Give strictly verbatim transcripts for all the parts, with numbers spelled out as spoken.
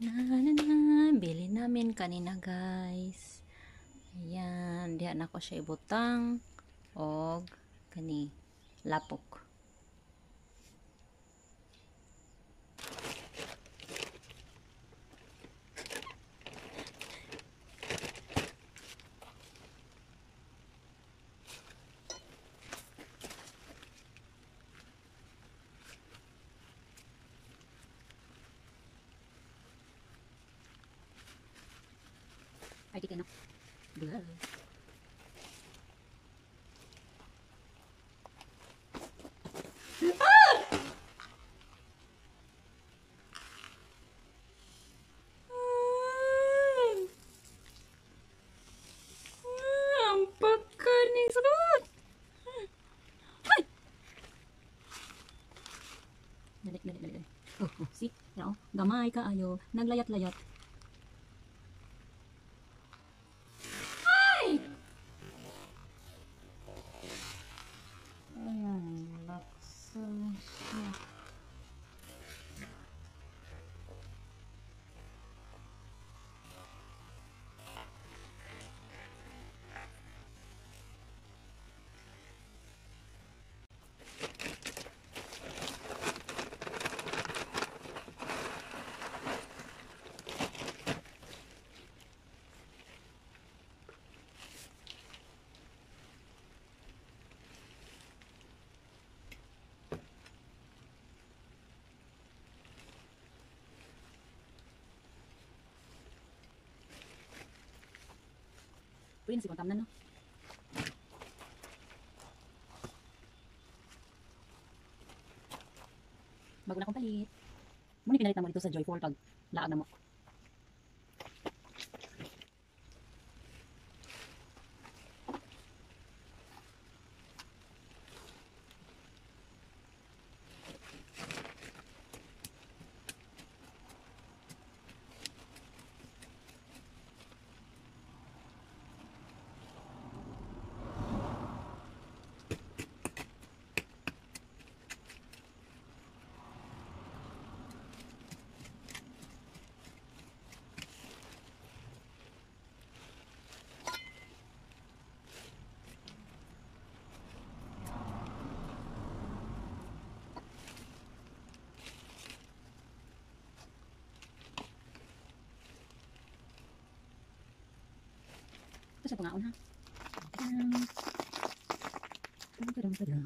Na, na, na, bili namin kanina guys. Ayan, diha na ko siya ibutang og kani lapok. Ay, di ka na. Blah. Ang pagkanis Ruth! Ay! Dali, dali, dali, dali. Oh, oh, see? Yan, oh. Gamay ka ayo. Naglayat-layat. Ay! Ayan, laksa siya. Pwede na si Kontam na, no? Bago na akong palit. Muna pinalit na mo dito sa Joyful pag laag na mo. Ito siya pangaon ha. Tadam. Tadam, tadam.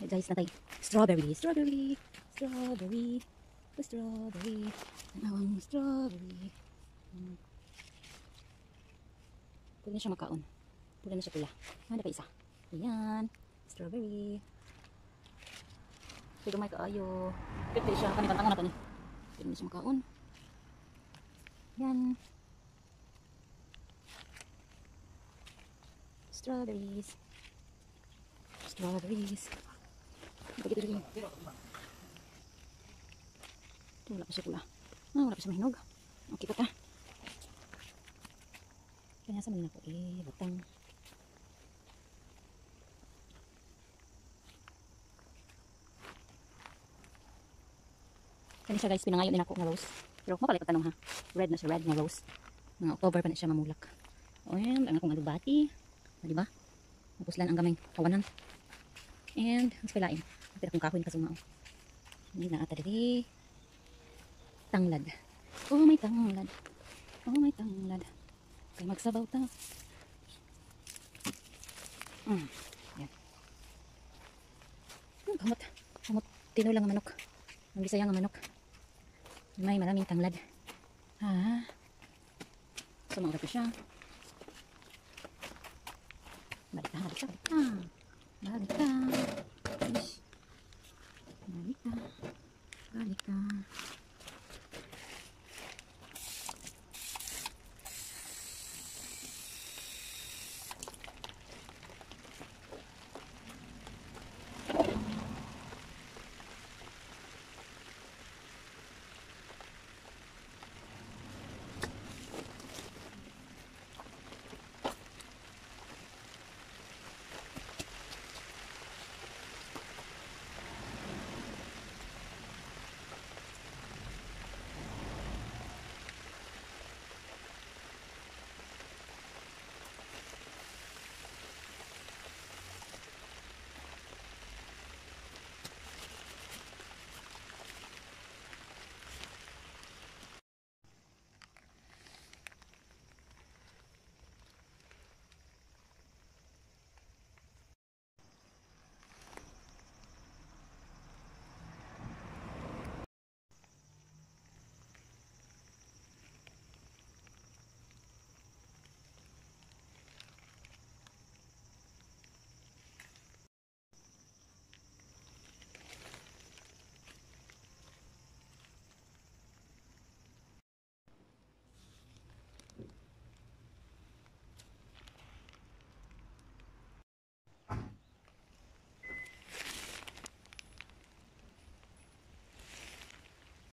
Okay, guys, natay. Strawberry, strawberry, strawberry, strawberry, ang strawberry. Hmm. Pwede na siya makaon. Pwede na siya pula. Handa pa isa. Ayan, strawberry. Pwede may kaayo. Pwede siya, kanilang na to ni. Pwede na siya makaon. Ayan. Strawberries. Strawberries. Begitu rin. Ito, wala pa siya pula. Ah, wala pa siya mahinog. Okay pa ta. Kanya sa mga ko eh, butang. Kani siya guys, pinangayon din ako ng rose. Pero mapalit pa tanong ha. Red na siya, red na rose. Mga October pa na siya mamulak. O yan, ang akong alubati. O, diba? Mapuslan ang gamay kawanan. And, mas pilain. Pero kung kahoy kasuma. Hindi na ata diri. Tanglad. Oh, may tanglad. Oh, may tanglad. Kaya magsabaw ta. Hmm. Yan. Hmm, kamot. Kamot. Tinoy lang ang manok. Ang bisaya ang manok. May maraming tanglad. Ha? Sumagot ko siya. Balik ka, balik ka, balik ka. Balik ka. Balik ka. Balik ka.